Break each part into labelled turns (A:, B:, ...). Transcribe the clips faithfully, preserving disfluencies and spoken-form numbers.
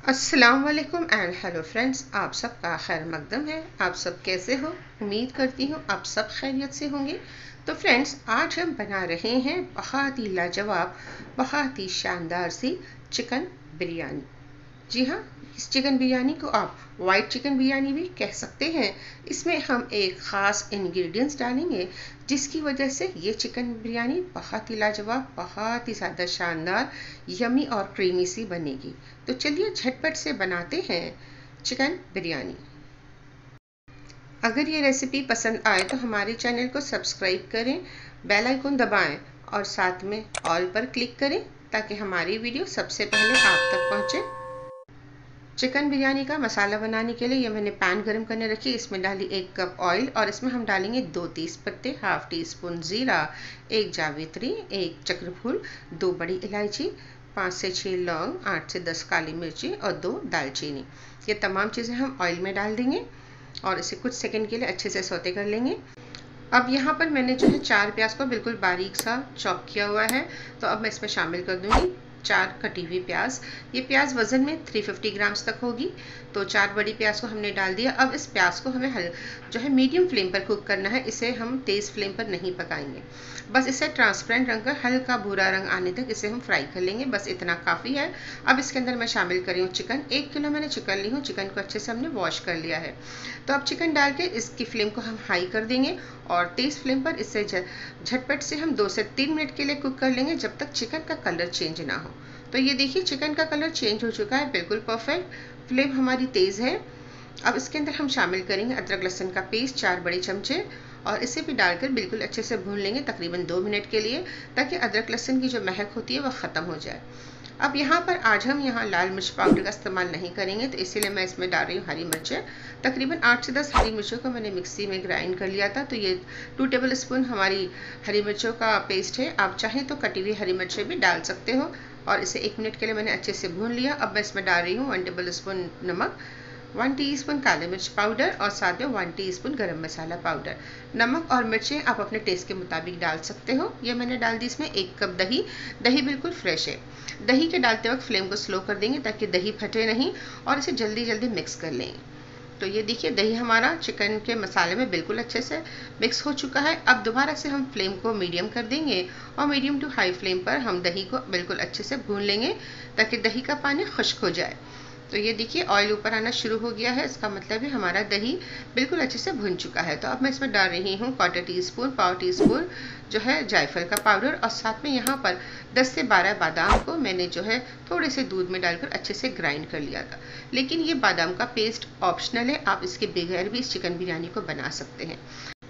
A: अस्सलाम वालेकुम and hello friends, आप सबका खैर मकदम है। आप सब कैसे हो? उम्मीद करती हूँ आप सब खैरियत से होंगे। तो फ्रेंड्स, आज हम बना रहे हैं बहुत ही लाजवाब, बहुत ही शानदार सी चिकन बिरयानी। जी हाँ, इस चिकन बिरयानी को आप वाइट चिकन बिरयानी भी कह सकते हैं। इसमें हम एक ख़ास इंग्रेडिएंट्स डालेंगे जिसकी वजह से ये चिकन बिरयानी बहुत ही लाजवाब, बहुत ही ज़्यादा शानदार, यमी और क्रीमी सी बनेगी। तो चलिए झटपट से बनाते हैं चिकन बिरयानी। अगर ये रेसिपी पसंद आए तो हमारे चैनल को सब्सक्राइब करें, बेल आइकन दबाएं और साथ में ऑल पर क्लिक करें ताकि हमारी वीडियो सबसे पहले आप तक पहुंचे। चिकन बिरयानी का मसाला बनाने के लिए ये मैंने पैन गरम करने रखी। इसमें डाली एक कप ऑयल और इसमें हम डालेंगे दो तेज पत्ते, हाफ टी स्पून जीरा, एक जावित्री, एक चक्रफूल, दो बड़ी इलायची, पाँच से छः लौंग, आठ से दस काली मिर्ची और दो दालचीनी। ये तमाम चीज़ें हम ऑयल में डाल देंगे और इसे कुछ सेकंड के लिए अच्छे से सौते कर लेंगे। अब यहाँ पर मैंने जो है चार प्याज को बिल्कुल बारीक सा चॉप किया हुआ है, तो अब मैं इसमें शामिल कर दूंगी चार कटी हुई प्याज। ये प्याज वज़न में तीन सौ पचास ग्राम्स तक होगी, तो चार बड़ी प्याज को हमने डाल दिया। अब इस प्याज को हमें हल जो है मीडियम फ्लेम पर कुक करना है, इसे हम तेज़ फ्लेम पर नहीं पकाएंगे। बस इसे ट्रांसपेरेंट रंग का हल्का भूरा रंग आने तक इसे हम फ्राई कर लेंगे, बस इतना काफ़ी है। अब इसके अंदर मैं शामिल कर रही हूँ चिकन। एक किलो मैंने चिकन ली हूँ, चिकन को अच्छे से हमने वॉश कर लिया है। तो अब चिकन डाल के इसकी फ्लेम को हम हाई कर देंगे और तेज़ फ्लेम पर इसे झटपट से हम दो से तीन मिनट के लिए कुक कर लेंगे जब तक चिकन का कलर चेंज ना हो। तो ये देखिए चिकन का कलर चेंज हो चुका है, बिल्कुल परफेक्ट। फ्लेम हमारी तेज़ है। अब इसके अंदर हम शामिल करेंगे अदरक लहसुन का पेस्ट, चार बड़े चमचे, और इसे भी डालकर बिल्कुल अच्छे से भून लेंगे तकरीबन दो मिनट के लिए, ताकि अदरक लहसुन की जो महक होती है वह ख़त्म हो जाए। अब यहाँ पर आज हम यहाँ लाल मिर्च पाउडर का इस्तेमाल नहीं करेंगे, तो इसीलिए मैं इसमें डाल रही हूँ हरी मिर्चें। तकरीबन आठ से दस हरी मिर्चों को मैंने मिक्सी में ग्राइंड कर लिया था, तो ये टू टेबल स्पून हमारी हरी मिर्चों का पेस्ट है। आप चाहें तो कटी हुई हरी मिर्चें भी डाल सकते हो। और इसे एक मिनट के लिए मैंने अच्छे से भून लिया। अब मैं इसमें डाल रही हूँ वन टेबल स्पून नमक, वन टीस्पून काली मिर्च पाउडर और साथ में वन टीस्पून गरम मसाला पाउडर। नमक और मिर्चें आप अपने टेस्ट के मुताबिक डाल सकते हो। ये मैंने डाल दी इसमें एक कप दही। दही बिल्कुल फ्रेश है। दही के डालते वक्त फ्लेम को स्लो कर देंगे ताकि दही फटे नहीं, और इसे जल्दी जल्दी मिक्स कर लेंगे। तो ये देखिए दही हमारा चिकन के मसाले में बिल्कुल अच्छे से मिक्स हो चुका है। अब दोबारा से हम फ्लेम को मीडियम कर देंगे और मीडियम टू हाई फ्लेम पर हम दही को बिल्कुल अच्छे से भून लेंगे ताकि दही का पानी खुश्क हो जाए। तो ये देखिए ऑयल ऊपर आना शुरू हो गया है, इसका मतलब है हमारा दही बिल्कुल अच्छे से भुन चुका है। तो अब मैं इसमें डाल रही हूँ क्वार्टर टी स्पून, पाव टी स्पून जो है जायफल का पाउडर, और साथ में यहाँ पर दस से बारह बादाम को मैंने जो है थोड़े से दूध में डालकर अच्छे से ग्राइंड कर लिया था। लेकिन ये बादाम का पेस्ट ऑप्शनल है, आप इसके बगैर भी इस चिकन बिरयानी को बना सकते हैं।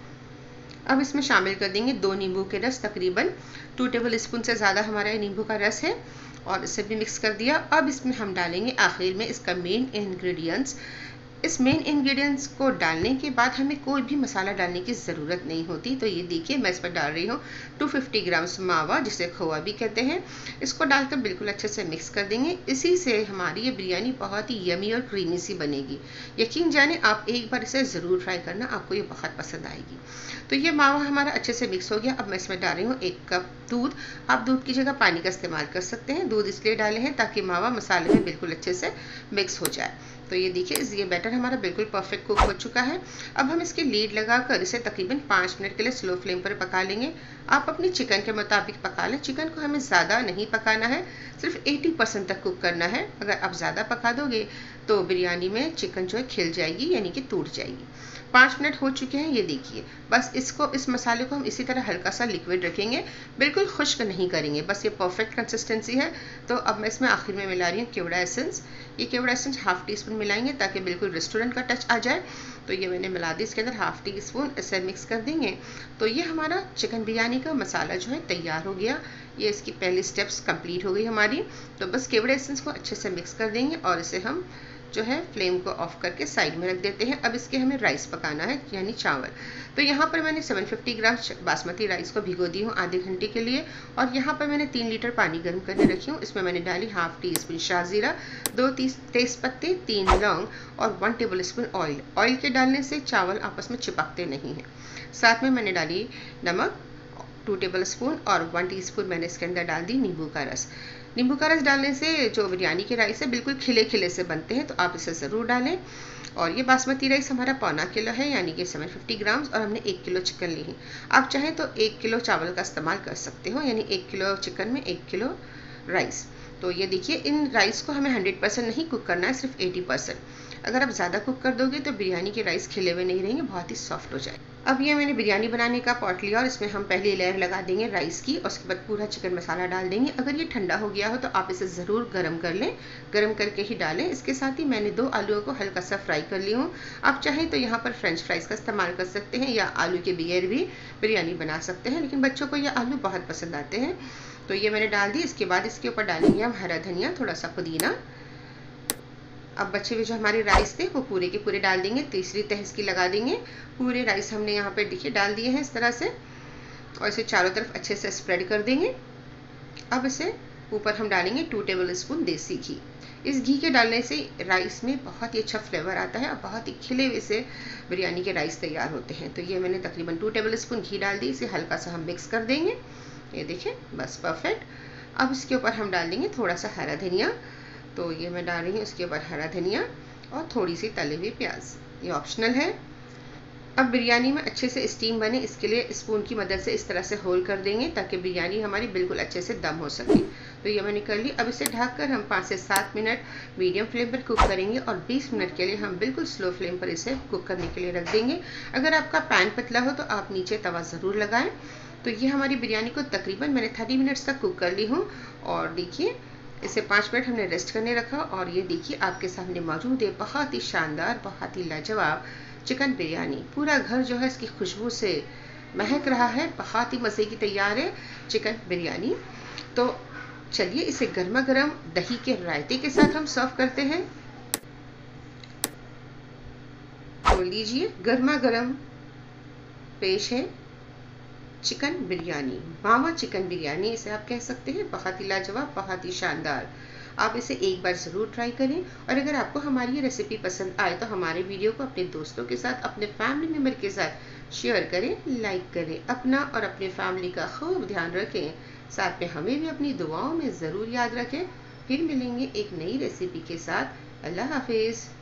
A: अब इसमें शामिल कर देंगे दो नींबू के रस, तकरीबन टू टेबल स्पून से ज़्यादा हमारा ये नींबू का रस है, और इसे भी मिक्स कर दिया। अब इसमें हम डालेंगे आखिर में इसका मेन इंग्रेडिएंट्स। इस मेन इंग्रेडिएंट्स को डालने के बाद हमें कोई भी मसाला डालने की ज़रूरत नहीं होती। तो ये देखिए मैं इस पर डाल रही हूँ दो सौ पचास ग्राम्स मावा, जिसे खोआ भी कहते हैं। इसको डालकर बिल्कुल अच्छे से मिक्स कर देंगे। इसी से हमारी ये बिरयानी बहुत ही यमी और क्रीमी सी बनेगी। यकीन जाने आप एक बार इसे ज़रूर ट्राई करना, आपको ये बहुत पसंद आएगी। तो ये मावा हमारा अच्छे से मिक्स हो गया। अब मैं इसमें डाल रही हूँ एक कप दूध। आप दूध की जगह पानी का इस्तेमाल कर सकते हैं। दूध इसलिए डाले हैं ताकि मावा मसाले में बिल्कुल अच्छे से मिक्स हो जाए। तो ये देखिए ये बैटर हमारा बिल्कुल परफेक्ट कुक हो चुका है। अब हम इसकी लीड लगाकर इसे तकरीबन पाँच मिनट के लिए स्लो फ्लेम पर पका लेंगे। आप अपनी चिकन के मुताबिक पका लें। चिकन को हमें ज़्यादा नहीं पकाना है, सिर्फ अस्सी परसेंट तक कुक करना है। अगर आप ज़्यादा पका दोगे तो बिरयानी में चिकन जो है खिल जाएगी, यानी कि टूट जाएगी। पाँच मिनट हो चुके हैं, ये देखिए। बस इसको इस मसाले को हम इसी तरह हल्का सा लिक्विड रखेंगे, बिल्कुल खुश्क नहीं करेंगे, बस ये परफेक्ट कंसिस्टेंसी है। तो अब मैं इसमें आखिर में मिला रही हूँ केवड़ा एसेंस। ये केवड़ा एसेंस हाफ टी स्पून मिलाएंगे ताकि बिल्कुल रेस्टोरेंट का टच आ जाए। तो ये मैंने मिला दी इसके अंदर हाफ टी स्पून, इसे मिक्स कर देंगे। तो ये हमारा चिकन बिरयानी का मसाला जो है तैयार हो गया। ये इसकी पहली स्टेप्स कंप्लीट हो गई हमारी। तो बस केवड़ा एसेंस को अच्छे से मिक्स कर देंगे और इसे हम जो है फ्लेम को ऑफ करके साइड में रख देते हैं। अब इसके हमें राइस पकाना है, यानी चावल। तो यहाँ पर मैंने सात सौ पचास ग्राम बासमती राइस को भिगो दी हूँ आधे घंटे के लिए, और यहाँ पर मैंने तीन लीटर पानी गर्म करने रखी हूँ। इसमें मैंने डाली हाफ टी स्पून शाहजीरा, दो तेज पत्ते, तीन लौंग और one tablespoon oil. Oil के डालने से चावल आपस में चिपकते नहीं हैं। साथ में मैंने डाली नमक टू टेबल स्पून और वन टीस्पून मैंने इसके अंदर डाल दी नींबू का रस। नींबू का रस डालने से जो बिरयानी के राइस है बिल्कुल खिले खिले से बनते हैं, तो आप इसे ज़रूर डालें। और ये बासमती राइस हमारा पौना किलो है, यानी कि सेवन फिफ्टी ग्राम्स, और हमने एक किलो चिकन ली है। आप चाहें तो एक किलो चावल का इस्तेमाल कर सकते हो, यानी एक किलो चिकन में एक किलो राइस। तो ये देखिए, इन राइस को हमें हंड्रेड परसेंट नहीं कुक करना है, सिर्फ एटी परसेंट। अगर आप ज़्यादा कुक कर दोगे तो बिरयानी के राइस खिले हुए नहीं रहेंगे, बहुत ही सॉफ्ट हो जाए। अब ये मैंने बिरयानी बनाने का पॉट लिया और इसमें हम पहली लेयर लगा देंगे राइस की, और उसके बाद पूरा चिकन मसाला डाल देंगे। अगर ये ठंडा हो गया हो तो आप इसे ज़रूर गर्म कर लें, गर्म करके ही डालें। इसके साथ ही मैंने दो आलूओं को हल्का सा फ्राई कर लिया हूँ। आप चाहें तो यहाँ पर फ्रेंच फ्राइज़ का इस्तेमाल कर सकते हैं, या आलू के बगैर भी बिरयानी बना सकते हैं, लेकिन बच्चों को ये आलू बहुत पसंद आते हैं। तो ये मैंने डाल दी। इसके बाद इसके ऊपर डालेंगे हम हरा धनिया, थोड़ा सा पुदीना। अब बचे हुए जो हमारे राइस थे वो पूरे के पूरे डाल देंगे, तीसरी तह इसकी लगा देंगे। पूरे राइस हमने यहाँ पे देखिए डाल दिए हैं इस तरह से, और इसे चारों तरफ अच्छे से स्प्रेड कर देंगे। अब इसे ऊपर हम डालेंगे टू टेबल स्पून देसी घी। इस घी के डालने से राइस में बहुत ही अच्छा फ्लेवर आता है और बहुत ही खिले हुए से बिरयानी के राइस तैयार होते हैं। तो ये मैंने तकरीबन टू टेबल स्पून घी डाल दी। इसे हल्का सा हम मिक्स कर देंगे, ये देखें, बस परफेक्ट। अब इसके ऊपर हम डाल देंगे थोड़ा सा हरा धनिया। तो ये मैं डाल रही हूँ इसके ऊपर हरा धनिया और थोड़ी सी तली हुई प्याज, ये ऑप्शनल है। अब बिरयानी में अच्छे से स्टीम बने, इसके लिए स्पून की मदद से इस तरह से होल कर देंगे ताकि बिरयानी हमारी बिल्कुल अच्छे से दम हो सके। तो ये मैंने कर ली। अब इसे ढककर हम पाँच से सात मिनट मीडियम फ्लेम पर कुक करेंगे, और बीस मिनट के लिए हम बिल्कुल स्लो फ्लेम पर इसे कुक करने के लिए रख देंगे। अगर आपका पैन पतला हो तो आप नीचे तवा ज़रूर लगाएं। तो ये हमारी बिरयानी को तकरीबन मैंने थर्टी मिनट्स तक कुक कर ली हूँ, और देखिए इसे पाँच मिनट हमने रेस्ट करने रखा, और ये देखिए आपके सामने मौजूद है बहुत ही शानदार, बहुत ही लाजवाब चिकन बिरयानी। पूरा घर जो है इसकी खुशबू से महक रहा है, बहुत ही मज़े की तैयार है चिकन बिरयानी। तो चलिए इसे गर्मा गर्म दही के रायते के साथ हम सर्व करते हैं। तो लीजिए, गर्मा गर्म पेश है चिकन बिरयानी, मावा चिकन बिरयानी इसे आप कह सकते हैं। बहुत ही लाजवाब, बहुत ही शानदार। आप इसे एक बार ज़रूर ट्राई करें, और अगर आपको हमारी ये रेसिपी पसंद आए तो हमारे वीडियो को अपने दोस्तों के साथ, अपने फैमिली मेम्बर के साथ शेयर करें, लाइक करें। अपना और अपने फैमिली का खूब ध्यान रखें, साथ में हमें भी अपनी दुआओं में ज़रूर याद रखें। फिर मिलेंगे एक नई रेसिपी के साथ। अल्लाह हाफिज़।